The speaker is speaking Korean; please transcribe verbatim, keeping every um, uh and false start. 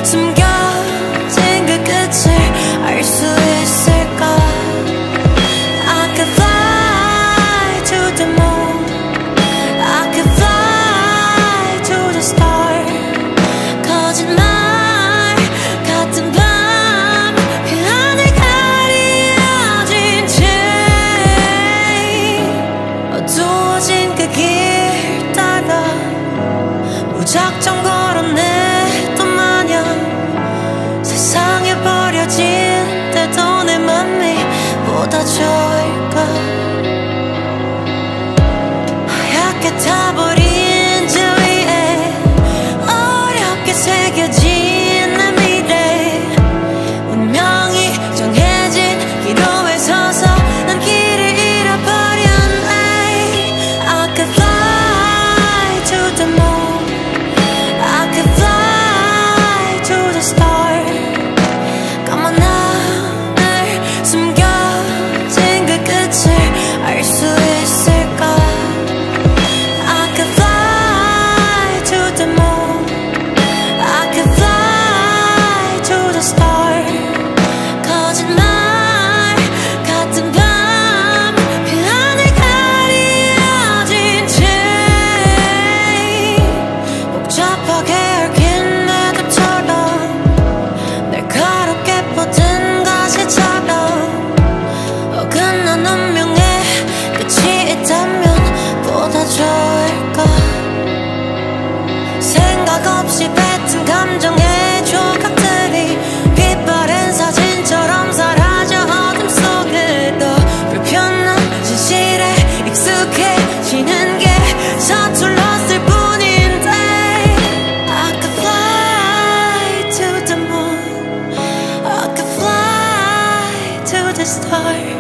숨겨진 그 끝을 알 수 있을까? I could fly to the moon, I could fly to the star. 거짓말 같은 밤 그 하늘 가려진 채 어두워진 그 길 따라 무작정 걸어내던 마냥 세상에 버려진데도 내 맘이 보다 좋을까? 하얗게 타버린 저 위에 어렵게 새겨진 내 미래 운명이 정해진 기로에 서서 난 길을 잃어버렸네. I could fly to the moon, I could fly to the star. 까만 하늘 숨겨진 그 끝을 알 수 있을까? I could fly to the moon, I could fly to the star. 거짓말 같은 밤 그 하늘 가려진 채 복잡하게 얽힌 매듭처럼 날카롭게 뻗은 가시처럼 어긋난 운명의 끝이 있다면 보다 좋을까? 생각 없이 뱉은 감정의 조각들이 빛바랜 사진처럼 사라져 어둠 속으로 불편한 진실에 익숙해지는 게 서툴렀을 뿐인데. I could fly to the moon, I could fly to the star.